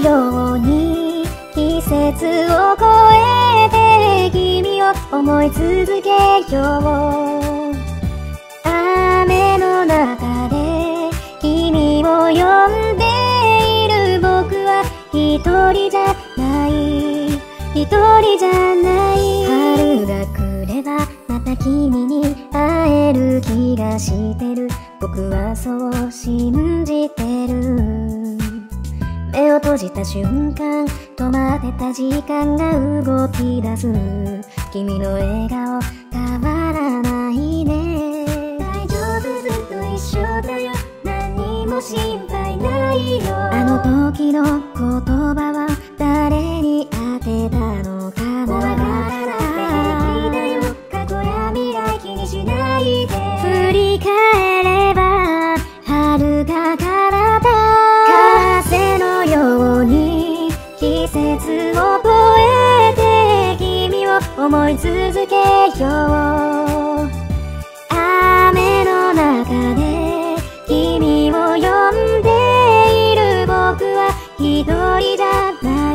ように季節を越えて君を思い続けよう。雨の中で君を呼んでいる僕は一人じゃない、一人じゃない。春が来ればまた君に会える気がしてる。僕はそう信じてる。目を閉じた瞬間、止まってた時間が動き出す。君の笑顔変わらないね。大丈夫、ずっと一緒だよ、何も心配ないよ。あの時の言葉は誰に当てたのかな。怖がらなくて平気だよ、過去や未来気にしないで。振り返れば遥か彼方、風のように季節を越えて君を思い続けよう。雨の中で君を呼んでいる僕は一人じゃない、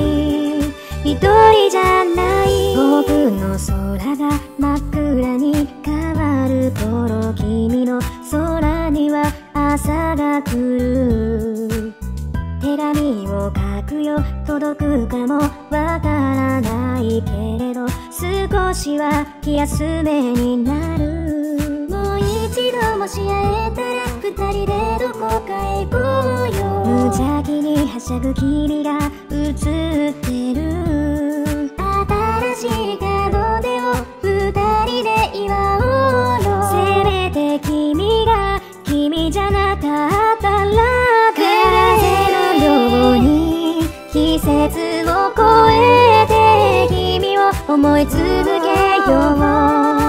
一人じゃない。僕の空が真っ暗に変わる頃、君の空には朝が来る。手紙を書くよ、届くかもわからないけれど、少しは気休めになる。もう一度もし会えたら二人でどこかへ行こうよ。無邪気にはしゃぐ君が映ってる。新しい門出を二人で祝おうよ。せめて君が君じゃなかったら、風のように季節を越えて君を思い続けよう。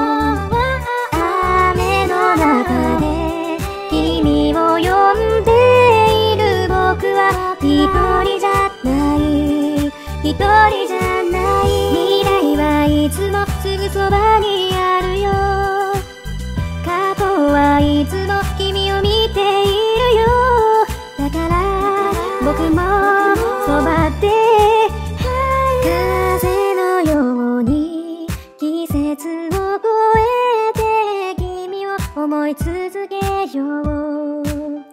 雨の中で君を呼んでいる僕は一人じゃない、一人じゃない。未来はいつもすぐそばにあるよ。過去はいつも君を見ているよ。だから僕もそばで、風のように季節を越えて君を思い続けよう。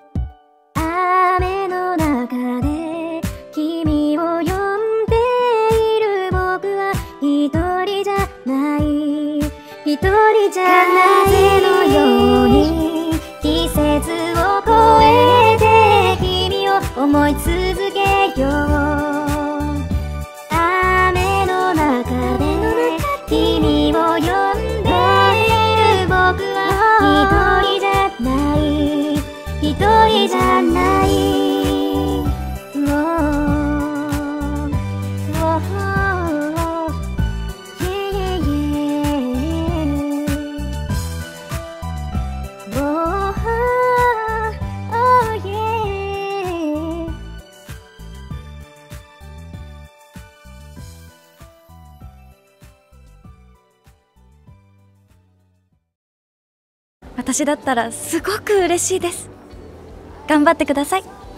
雨の中で君を呼んでいる僕は一人じゃない、一人じゃない。風のように季節を越えて君を思い続けよう。雨の中で君を呼んでいる僕は一人じゃない、一人じゃない。 私だったらすごく嬉しいです。頑張ってください。